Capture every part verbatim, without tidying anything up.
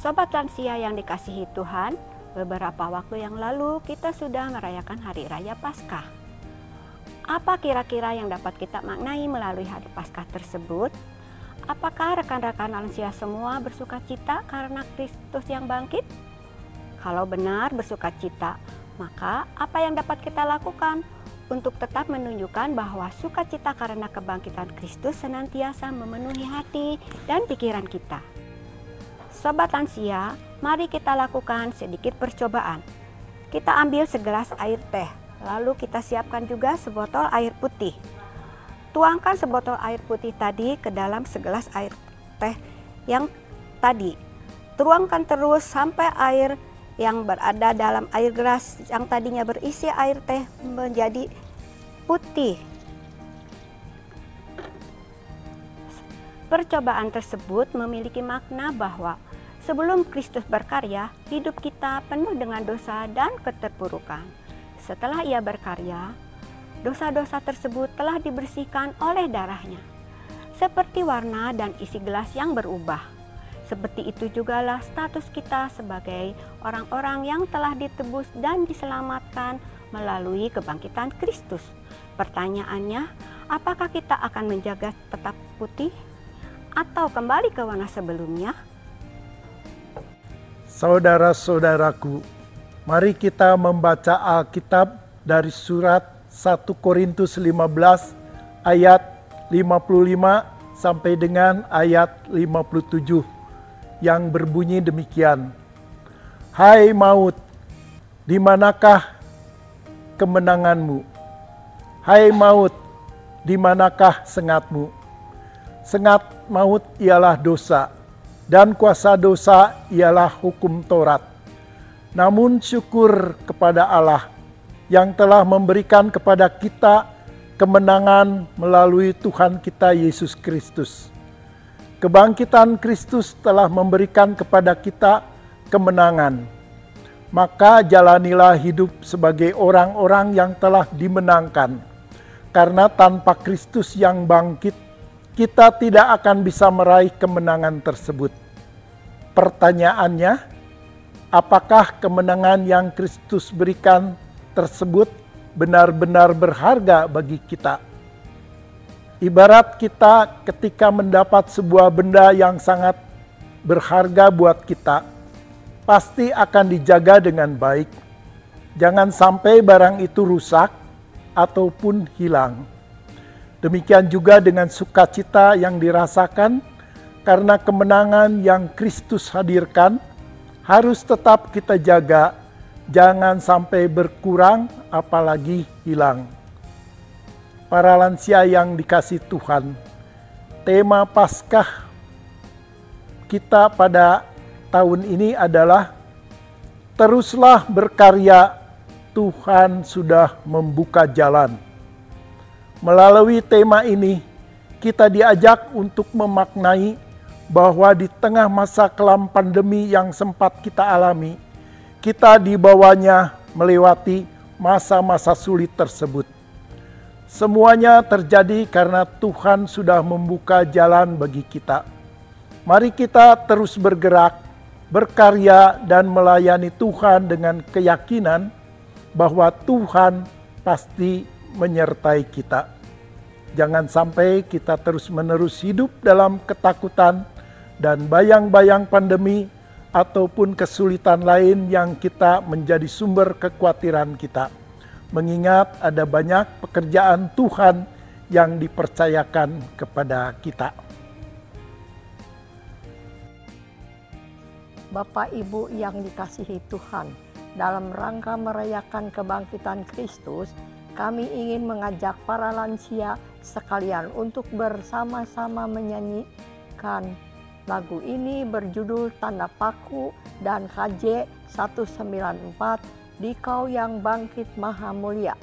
Sobat lansia yang dikasihi Tuhan, beberapa waktu yang lalu kita sudah merayakan Hari Raya Paskah. Apa kira-kira yang dapat kita maknai melalui Hari Paskah tersebut? Apakah rekan-rekan lansia semua bersuka cita karena Kristus yang bangkit? Kalau benar bersuka cita, maka apa yang dapat kita lakukan untuk tetap menunjukkan bahwa sukacita karena kebangkitan Kristus senantiasa memenuhi hati dan pikiran kita? Sobat lansia, mari kita lakukan sedikit percobaan. Kita ambil segelas air teh, lalu kita siapkan juga sebotol air putih. Tuangkan sebotol air putih tadi ke dalam segelas air teh yang tadi. Tuangkan terus sampai air yang berada dalam air gelas yang tadinya berisi air teh menjadi putih. Percobaan tersebut memiliki makna bahwa sebelum Kristus berkarya, hidup kita penuh dengan dosa dan keterpurukan. Setelah Ia berkarya, dosa-dosa tersebut telah dibersihkan oleh darahnya. Seperti warna dan isi gelas yang berubah. Seperti itu jugalah status kita sebagai orang-orang yang telah ditebus dan diselamatkan melalui kebangkitan Kristus. Pertanyaannya, apakah kita akan menjaga tetap putih atau kembali ke warna sebelumnya? Saudara-saudaraku, mari kita membaca Alkitab dari surat satu Korintus lima belas ayat lima puluh lima sampai dengan ayat lima puluh tujuh yang berbunyi demikian. Hai maut, di manakah kemenanganmu? Hai maut, di manakah sengatmu? Sengat maut ialah dosa, dan kuasa dosa ialah hukum Taurat. Namun syukur kepada Allah yang telah memberikan kepada kita kemenangan melalui Tuhan kita Yesus Kristus. Kebangkitan Kristus telah memberikan kepada kita kemenangan. Maka jalanilah hidup sebagai orang-orang yang telah dimenangkan. Karena tanpa Kristus yang bangkit, kita tidak akan bisa meraih kemenangan tersebut. Pertanyaannya, apakah kemenangan yang Kristus berikan tersebut benar-benar berharga bagi kita? Ibarat kita ketika mendapat sebuah benda yang sangat berharga buat kita, pasti akan dijaga dengan baik. Jangan sampai barang itu rusak ataupun hilang. Demikian juga dengan sukacita yang dirasakan karena kemenangan yang Kristus hadirkan harus tetap kita jaga. Jangan sampai berkurang apalagi hilang. Para lansia yang dikasih Tuhan, tema Paskah kita pada tahun ini adalah teruslah berkarya, Tuhan sudah membuka jalan. Melalui tema ini, kita diajak untuk memaknai bahwa di tengah masa kelam pandemi yang sempat kita alami, kita dibawanya melewati masa-masa sulit tersebut. Semuanya terjadi karena Tuhan sudah membuka jalan bagi kita. Mari kita terus bergerak, berkarya, dan melayani Tuhan dengan keyakinan bahwa Tuhan pasti menyertai kita. Jangan sampai kita terus-menerus hidup dalam ketakutan dan bayang-bayang pandemi ataupun kesulitan lain yang kita menjadi sumber kekhawatiran kita. Mengingat ada banyak pekerjaan Tuhan yang dipercayakan kepada kita. Bapak Ibu yang dikasihi Tuhan, dalam rangka merayakan kebangkitan Kristus, kami ingin mengajak para lansia sekalian untuk bersama-sama menyanyikan lagu ini berjudul Tanda Paku dan K J seratus sembilan puluh empat, Dikau yang bangkit maha mulia.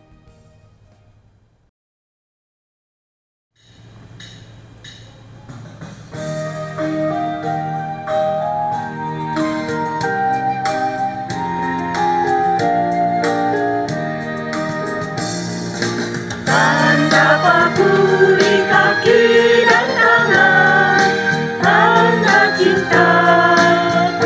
Tanda paku di kaki dan tangan, tanda cinta,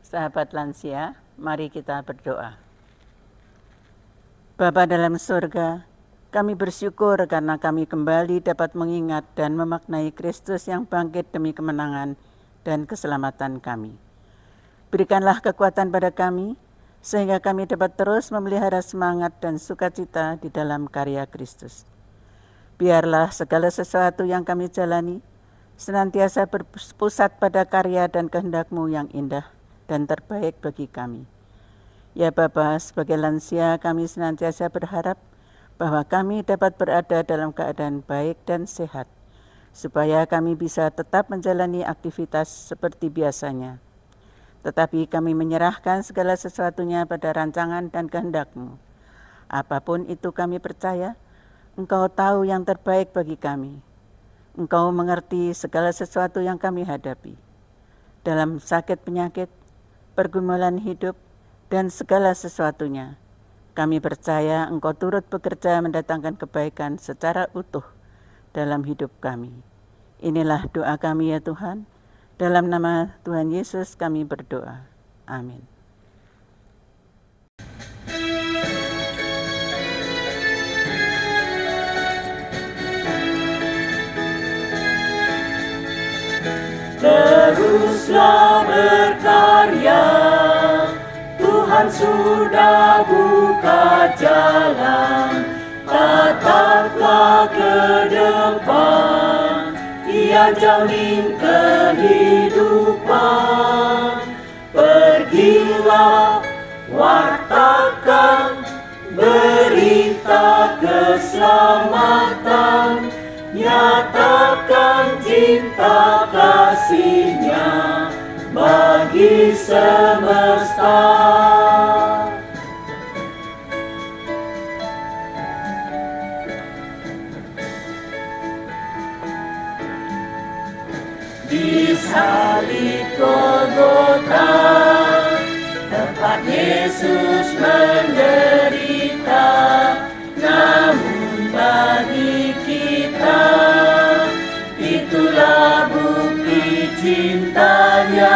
Sahabat lansia, mari kita berdoa. Bapa dalam surga, kami bersyukur karena kami kembali dapat mengingat dan memaknai Kristus yang bangkit demi kemenangan dan keselamatan kami. Berikanlah kekuatan pada kami, sehingga kami dapat terus memelihara semangat dan sukacita di dalam karya Kristus. Biarlah segala sesuatu yang kami jalani senantiasa berpusat pada karya dan kehendak-Mu yang indah dan terbaik bagi kami. Ya Bapa, sebagai lansia kami senantiasa berharap bahwa kami dapat berada dalam keadaan baik dan sehat, supaya kami bisa tetap menjalani aktivitas seperti biasanya. Tetapi kami menyerahkan segala sesuatunya pada rancangan dan kehendak-Mu. Apapun itu kami percaya, Engkau tahu yang terbaik bagi kami. Engkau mengerti segala sesuatu yang kami hadapi. Dalam sakit penyakit, pergumulan hidup, dan segala sesuatunya, kami percaya Engkau turut bekerja mendatangkan kebaikan secara utuh dalam hidup kami. Inilah doa kami ya Tuhan. Dalam nama Tuhan Yesus kami berdoa. Amin. Teruslah berkarya, Tuhan sudah buka jalan, tataplah ke depan. Ia jamin kehidupan. Pergilah, wartakan berita keselamatan, nyatakan cinta kasih-Nya bagi semesta. Di salib Golgota, tempat Yesus menderita, namun bagi kita itulah bukti cintanya.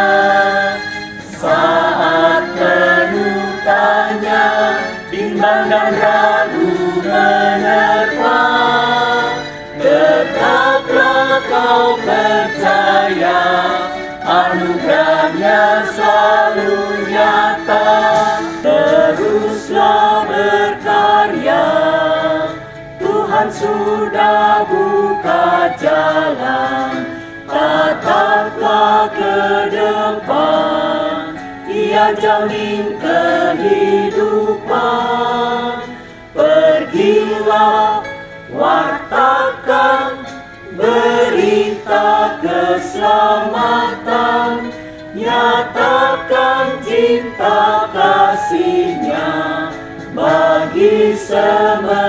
Saat penuh tanya, bimbang dan ragu menerpa, tetaplah kau percaya, anugerahnya selalu nyata. Teruslah berkarya, Tuhan sudah buka jalan, tataplah ke depan. Ia jamin kehidupan. Pergilah, wartakan berita keselamatan, nyatakan cinta kasih-Nya bagi semesta.